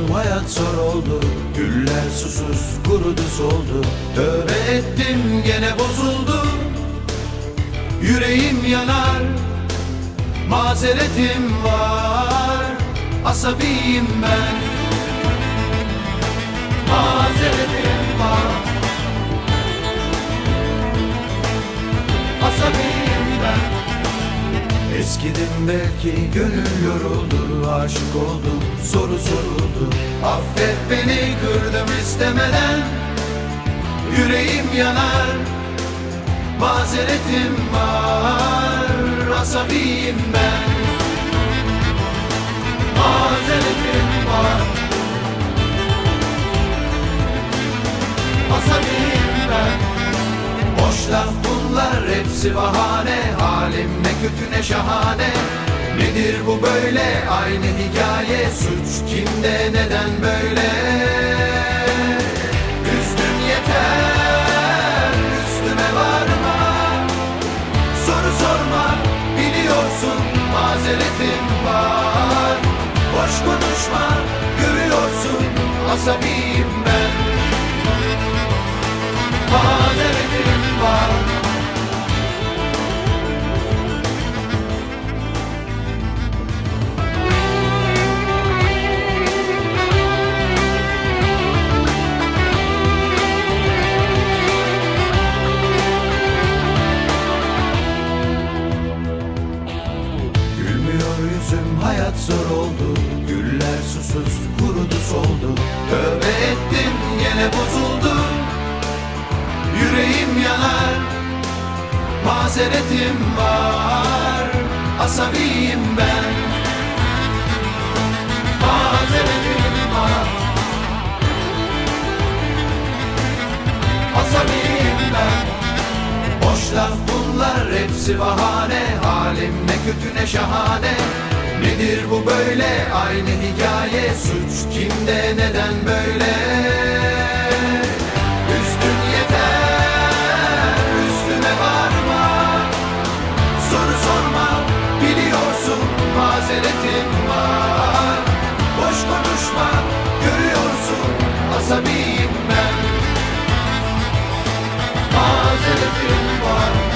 hayat zor oldu. Güller susuz kurudu soldu. Tövbe ettim gene bozuldu. Yüreğim yanar, mazeretim var. Asabiyim ben, mazeretim var. Asabiyim ben. Eskidim belki, gönül yoruldu. Aşık oldum, soru soruldu. Affet beni, kırdım istemeden. Yüreğim yanar, mazeretim var. Asabiyim ben, mazeretim var. Asabiyim ben. Boş laf bunlar, hepsi bahane. Halim ne kötü ne şahane. Nedir bu böyle, aynı hikaye. Suç kimde, neden böyle? Üstün yeter, üstüme varma. Soru sorma, biliyorsun mazeretim var. Boş konuşma, görüyorsun asabiyim ben. Mazeretim var. Gülmüyor yüzüm, hayat zor oldu. Güller susuz kurudu soldu. Tövbe ettim gene bozuldu. Yüreğim yanar, mazeretim var. Asabiyim ben, mazeretim var. Asabiyim ben. Boş laf bunlar, hepsi bahane. Halim ne kötü ne şahane. Nedir bu böyle, aynı hikaye. Suç kimde, neden böyle? Üstün yeter, üstüme varma. Soru sorma, biliyorsun mazeretim var. Boş konuşma, görüyorsun asabiyim ben. Mazeretim var.